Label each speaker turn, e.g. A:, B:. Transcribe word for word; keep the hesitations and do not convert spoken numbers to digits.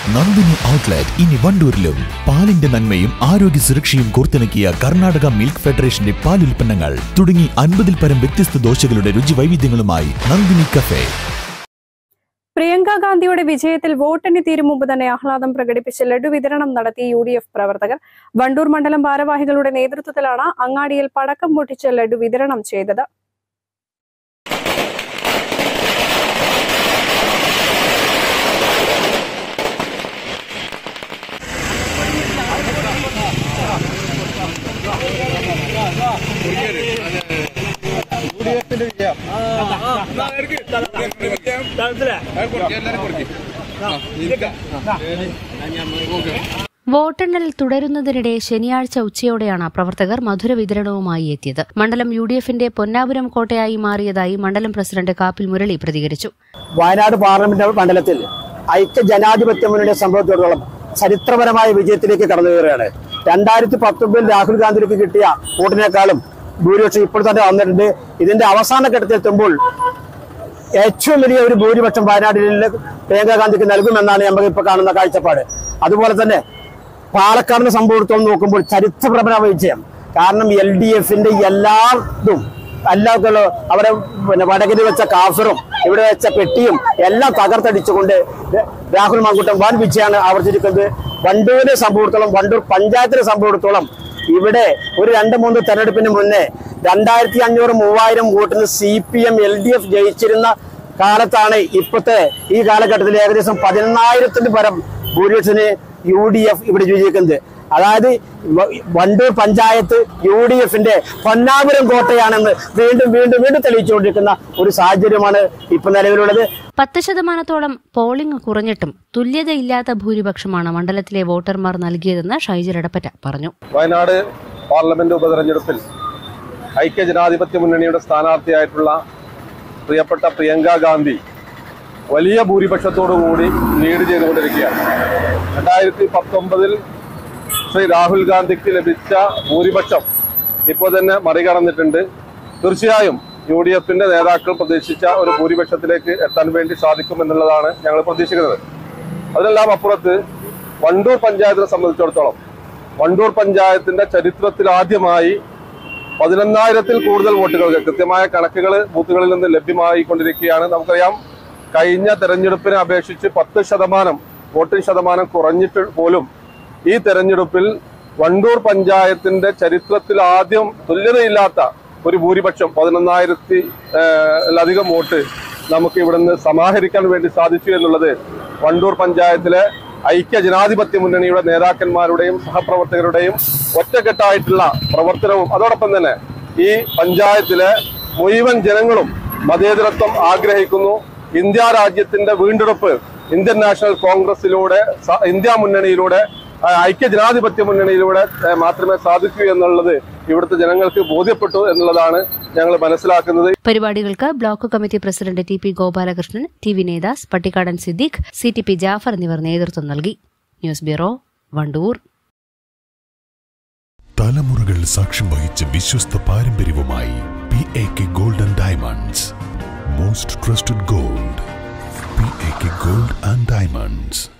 A: Nandini outlet ഇനി വണ്ടൂരിലും. പാലിന്റെ നന്മയും ആരോഗ്യ സുരക്ഷയും കോർത്തിണക്കിയ കർണാടക മിൽക്ക് ഫെഡറേഷന്റെ പാലുൽപ്പന്നങ്ങൾ തുടങ്ങി അൻപതിൽ പരം വ്യത്യസ്ത ദോശകളുടെ രുചി വൈവിധ്യങ്ങളുമായി നന്ദിനി കഫേ.
B: പ്രിയങ്ക ഗാന്ധിയുടെ വിജയത്തിൽ വോട്ടെണ്ണി തീരും മുമ്പ് തന്നെ ആഹ്ലാദം പ്രകടിപ്പിച്ച് ലഡു വിതരണം നടത്തിയ യു ഡി എഫ് പ്രവർത്തകർ. വണ്ടൂർ മണ്ഡലം ഭാരവാഹികളുടെ നേതൃത്വത്തിലാണ് അങ്ങാടിയിൽ പടക്കം പൊട്ടിച്ച് ലഡു വിതരണം ചെയ്തത്.
C: വോട്ടെണ്ണൽ തുടരുന്നതിനിടെ ശനിയാഴ്ച ഉച്ചയോടെയാണ് പ്രവർത്തകർ മധുര വിതരണവുമായി എത്തിയത്. മണ്ഡലം യു ഡി എഫിന്റെ പൊന്നാപുരം കോട്ടയായി മാറിയതായി മണ്ഡലം പ്രസിഡന്റ് കാപ്പിൽ മുരളി പ്രതികരിച്ചു.
D: വയനാട് പാർലമെന്റ് മണ്ഡലത്തിൽ ഐക്യ ജനാധിപത്യ മുന്നണിയുടെ സംഭവത്തോളം ചരിത്രപരമായ വിജയത്തിലേക്ക് കടന്നു കയറുകയാണ്. രണ്ടായിരത്തി പത്തൊമ്പതിൽ രാഹുൽ ഗാന്ധിക്ക് കിട്ടിയ വോട്ടിനേക്കാളും ഭൂരിപക്ഷം ഇപ്പോൾ തന്നെ വന്നിട്ടുണ്ട്. ഇതിന്റെ അവസാന ഘട്ടത്തിലെത്തുമ്പോൾ ഏറ്റവും വലിയ ഒരു ഭൂരിപക്ഷം വയനാട്ടിൽ പ്രിയങ്ക ഗാന്ധിക്ക് നൽകുമെന്നാണ് നമുക്ക് ഇപ്പോൾ കാണുന്ന കാഴ്ചപ്പാട്. അതുപോലെ തന്നെ പാലക്കാടിന് സംഭവത്തോളം നോക്കുമ്പോൾ ചരിത്രപരമായ വിജയം. കാരണം എൽ ഡി എഫിന്റെ എല്ലാതും എല്ലാ അവിടെ പിന്നെ വടകര വെച്ച കാഫറും ഇവിടെ വെച്ച പെട്ടിയും എല്ലാം തകർത്തടിച്ചുകൊണ്ട് രാഹുൽ മാങ്കൂട്ടം വൻ വിജയമാണ് ആവർത്തിച്ചിരിക്കുന്നത്. വണ്ടൂരിനെ സംഭവത്തോളം വണ്ടൂർ പഞ്ചായത്തിനെ സംഭവത്തോളം ഇവിടെ ഒരു രണ്ട് മൂന്ന് തെരഞ്ഞെടുപ്പിന് മുന്നേ രണ്ടായിരത്തി അഞ്ഞൂറ് മൂവായിരം വോട്ടിന് C P M L D F ജയിച്ചിരുന്ന കാലത്താണ് ഇപ്പോഴത്തെ ഈ കാലഘട്ടത്തിൽ ഏകദേശം പതിനൊന്നായിരത്തിന് പരം ഭൂരിപക്ഷത്തിന് യു ഡി എഫ് ഇവിടെ വിജയിക്കുന്നത്. അതായത് വണ്ടൂർ പഞ്ചായത്ത് യു ഡി എഫിന്റെ പൊന്നാപുരം കോട്ടയാണെന്ന് വീണ്ടും വീണ്ടും വീണ്ടും തെളിയിച്ചുകൊണ്ടിരിക്കുന്ന ഒരു സാഹചര്യമാണ് ഇപ്പൊ നിലവിലുള്ളത്.
C: പത്ത് ശതമാനത്തോളം പോളിംഗ് കുറഞ്ഞിട്ടും തുല്യതയില്ലാത്ത ഭൂരിപക്ഷമാണ് മണ്ഡലത്തിലെ വോട്ടർമാർ നൽകിയതെന്ന് ഷൈജൽ എടപ്പറ്റ പറഞ്ഞു.
E: വയനാട് പാർലമെന്റ് ഉപതെരഞ്ഞെടുപ്പിൽ ഐക്യ ജനാധിപത്യ മുന്നണിയുടെ സ്ഥാനാർത്ഥിയായിട്ടുള്ള പ്രിയപ്പെട്ട പ്രിയങ്ക ഗാന്ധി വലിയ ഭൂരിപക്ഷത്തോടുകൂടി ലീഡ് ചെയ്തുകൊണ്ടിരിക്കുകയാണ്. രണ്ടായിരത്തി പത്തൊമ്പതിൽ ശ്രീ രാഹുൽ ഗാന്ധിക്ക് ലഭിച്ച ഭൂരിപക്ഷം ഇപ്പോൾ തന്നെ മറികടന്നിട്ടുണ്ട്. തീർച്ചയായും യു ഡി എഫിന്റെ നേതാക്കൾ പ്രതീക്ഷിച്ച ഒരു ഭൂരിപക്ഷത്തിലേക്ക് എത്താൻ വേണ്ടി സാധിക്കുമെന്നുള്ളതാണ് ഞങ്ങൾ പ്രതീക്ഷിക്കുന്നത്. അതിനെല്ലാം അപ്പുറത്ത് വണ്ടൂർ പഞ്ചായത്തിനെ സംബന്ധിച്ചിടത്തോളം വണ്ടൂർ പഞ്ചായത്തിന്റെ ചരിത്രത്തിൽ ആദ്യമായി പതിനൊന്നായിരത്തിൽ കൂടുതൽ വോട്ടുകൾക്ക് കൃത്യമായ കണക്കുകൾ ബൂത്തുകളിൽ നിന്ന് ലഭ്യമായിക്കൊണ്ടിരിക്കുകയാണ്. നമുക്കറിയാം, കഴിഞ്ഞ തെരഞ്ഞെടുപ്പിനെ അപേക്ഷിച്ച് പത്ത് ശതമാനം വോട്ടിംഗ് ശതമാനം കുറഞ്ഞിട്ട് പോലും ഈ തെരഞ്ഞെടുപ്പിൽ വണ്ടൂർ പഞ്ചായത്തിന്റെ ചരിത്രത്തിൽ ആദ്യം തുല്യതയില്ലാത്ത ഒരു ഭൂരിപക്ഷം പതിനൊന്നായിരത്തി ലധികം വോട്ട് നമുക്ക് ഇവിടുന്ന് സമാഹരിക്കാൻ വേണ്ടി സാധിച്ചു എന്നുള്ളത് വണ്ടൂർ പഞ്ചായത്തിലെ ഐക്യ ജനാധിപത്യ മുന്നണിയുടെ നേതാക്കന്മാരുടെയും സഹപ്രവർത്തകരുടെയും ഒറ്റക്കെട്ടായിട്ടുള്ള പ്രവർത്തനവും അതോടൊപ്പം തന്നെ ഈ പഞ്ചായത്തിലെ മുഴുവൻ ജനങ്ങളും മതേതരത്വം ആഗ്രഹിക്കുന്നു. ഇന്ത്യ രാജ്യത്തിന്റെ വീണ്ടെടുപ്പ് ഇന്ത്യൻ നാഷണൽ കോൺഗ്രസിലൂടെ ഇന്ത്യ മുന്നണിയിലൂടെ ഐക്യ ജനാധിപത്യ മുന്നണിയിലൂടെ മാത്രമേ സാധിക്കൂ എന്നുള്ളത് ഇവിടുത്തെ ജനങ്ങൾക്ക് ബോധ്യപ്പെട്ടു എന്നുള്ളതാണ് ഞങ്ങൾ മനസ്സിലാക്കുന്നത്.
C: പരിപാടികൾക്ക് block committee president T P Gopalakrishnan, T V Nedas, Pattikkadan Siddique, C T P Jafar എന്നിവർ നേതൃത്വം നൽകി. News bureau, Wandoor.
A: തലമുറകൾ സാക്ഷ്യം വഹിച്ച വിശ്വസ്ത പാരമ്പര്യവുമായി P A K gold and diamonds. Most trusted gold, P A K gold and diamonds.